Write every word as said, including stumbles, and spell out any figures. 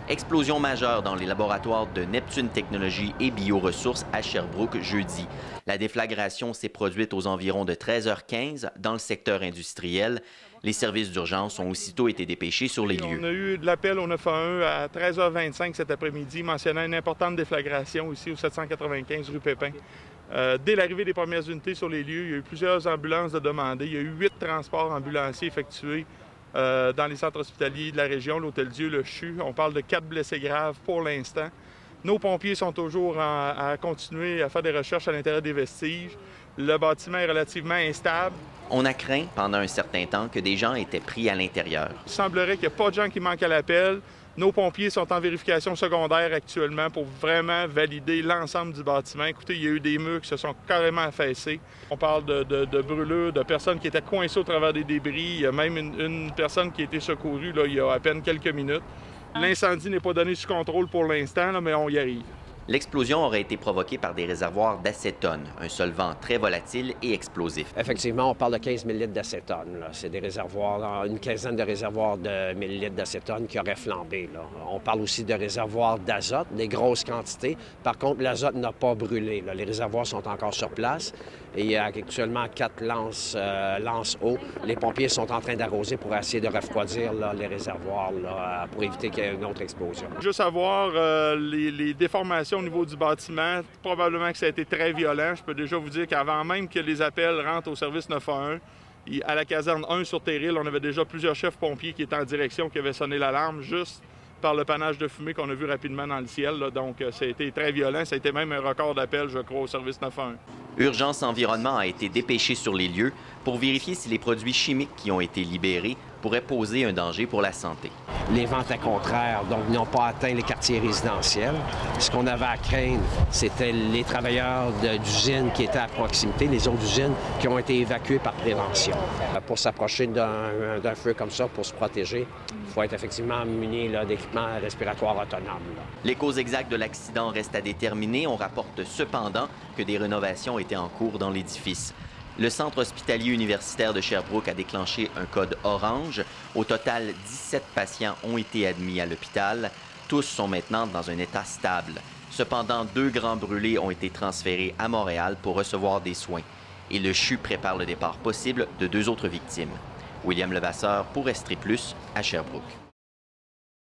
Explosion majeure dans les laboratoires de Neptune Technologies et Bioressources à Sherbrooke jeudi. La déflagration s'est produite aux environs de treize heures quinze dans le secteur industriel. Les services d'urgence ont aussitôt été dépêchés sur les lieux. On a eu de l'appel au neuf un un à treize heures vingt-cinq cet après-midi mentionnant une importante déflagration ici au sept cent quatre-vingt-quinze rue Pépin. Euh, dès l'arrivée des premières unités sur les lieux, il y a eu plusieurs ambulances de demandées. Il y a eu huit transports ambulanciers effectués euh, dans les centres hospitaliers de la région, l'Hôtel-Dieu, le C H U. On parle de quatre blessés graves pour l'instant. Nos pompiers sont toujours en, à continuer à faire des recherches à l'intérieur des vestiges. Le bâtiment est relativement instable. On a craint pendant un certain temps que des gens étaient pris à l'intérieur. Il semblerait qu'il n'y a pas de gens qui manquent à l'appel. Nos pompiers sont en vérification secondaire actuellement pour vraiment valider l'ensemble du bâtiment. Écoutez, il y a eu des murs qui se sont carrément affaissés. On parle de, de, de brûlures, de personnes qui étaient coincées au travers des débris. Il y a même une, une personne qui a été secourue là, il y a à peine quelques minutes. L'incendie n'est pas donné sous contrôle pour l'instant, là, mais on y arrive. L'explosion aurait été provoquée par des réservoirs d'acétone, un solvant très volatile et explosif. Effectivement, on parle de quinze mille litres d'acétone. C'est des réservoirs, une quinzaine de réservoirs de mille litres d'acétone qui auraient flambé. Là. On parle aussi de réservoirs d'azote, des grosses quantités. Par contre, l'azote n'a pas brûlé. Là. Les réservoirs sont encore sur place et il y a actuellement quatre lances, euh, lances eau. Les pompiers sont en train d'arroser pour essayer de refroidir là, les réservoirs là, pour éviter qu'il y ait une autre explosion. Juste à voir euh, les, les déformations au niveau du bâtiment, probablement que ça a été très violent. Je peux déjà vous dire qu'avant même que les appels rentrent au service neuf un un, à la caserne un sur Terril, on avait déjà plusieurs chefs pompiers qui étaient en direction, qui avaient sonné l'alarme juste par le panache de fumée qu'on a vu rapidement dans le ciel. Là. Donc, ça a été très violent. Ça a été même un record d'appel, je crois, au service neuf un un. Urgence Environnement a été dépêché sur les lieux pour vérifier si les produits chimiques qui ont été libérés pourraient poser un danger pour la santé. Les vents à contraire, donc, n'ont pas atteint les quartiers résidentiels. Ce qu'on avait à craindre, c'était les travailleurs d'usines qui étaient à proximité, les autres usines qui ont été évacuées par prévention. Pour s'approcher d'un, d'un feu comme ça, pour se protéger, il faut être effectivement muni d'équipements respiratoires autonomes. Là. Les causes exactes de l'accident restent à déterminer. On rapporte cependant que des rénovations étaient en cours dans l'édifice. Le centre hospitalier universitaire de Sherbrooke a déclenché un code orange. Au total, dix-sept patients ont été admis à l'hôpital. Tous sont maintenant dans un état stable. Cependant, deux grands brûlés ont été transférés à Montréal pour recevoir des soins. Et le C H U prépare le départ possible de deux autres victimes. William Levasseur pour Estrie Plus à Sherbrooke.